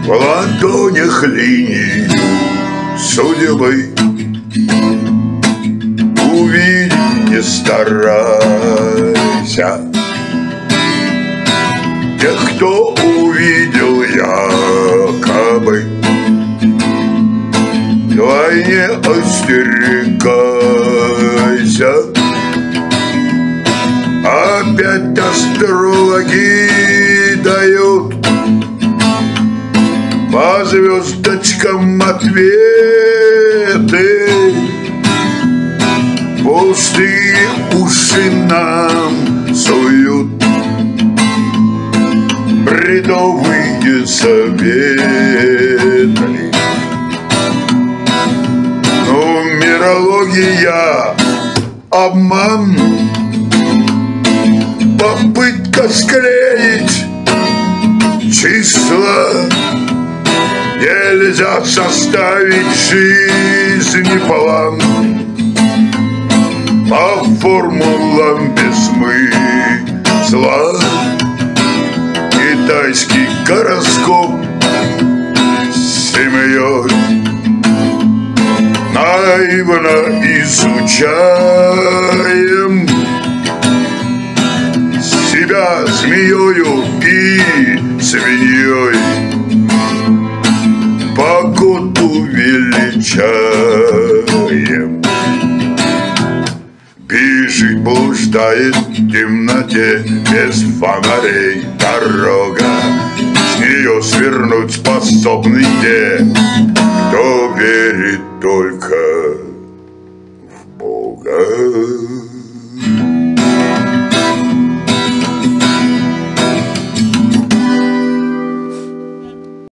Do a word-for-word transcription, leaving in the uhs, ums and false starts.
в ладонях линию судьбы. Увидеть не старайся тех, кто увидел якобы. Вдвойне остерегайся. Опять астрологи дают по звездочкам ответы. Пустые уши нам суют бредовые советы. Нумерология — обман, попытка склеить числа. Нельзя составить жизни план по формулам без смысла. Китайский гороскоп с семьей наивно изучаем. Себя змеёю и свиньей погоду величаем. Бежит, блуждает в темноте без фонарей дорога. С нее свернуть способны те, кто верит только в Бога.